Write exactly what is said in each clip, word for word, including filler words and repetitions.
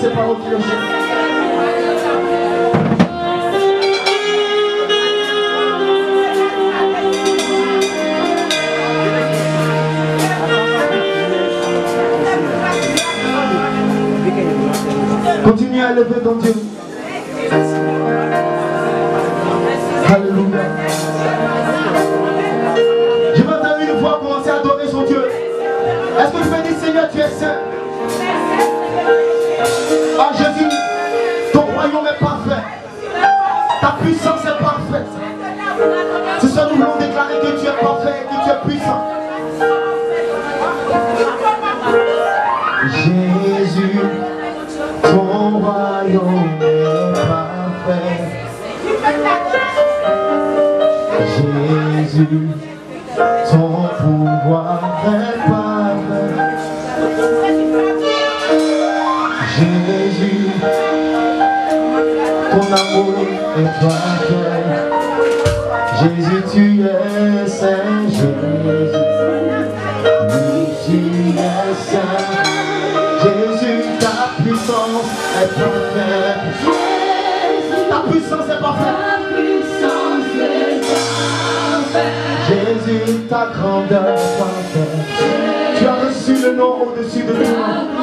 ces paroles qui le chantent. Continue à élever ton Dieu. Alléluia. Je veux entendre une fois commencer à adorer son Dieu. Est-ce que tu peux dire Seigneur, tu es saint? Ah Jésus, ton royaume est parfait. Ta puissance est parfaite. Ce soir nous voulons déclarer que tu es parfait et que tu es puissant. Jésus, ton royaume est parfait. Jésus, ton pouvoir est parfait. Jésus, ton amour est parfait. Jésus, tu es saint. Jésus, oui, tu es saint. Jésus, ta puissance est parfaite. Ta puissance est parfaite. Jésus, ta grandeur est parfaite. Tu as reçu le nom au-dessus de tout nom.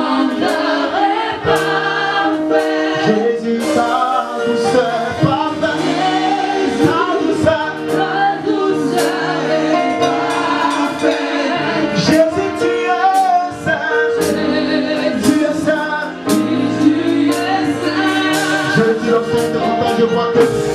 Jésus, ta douceur est parfaite. Ta douceur, ta douceur est parfaite. Jésus, tu es saint. Tu es saint. Tu es saint. Je dis lorsqu'on te entend, je vois que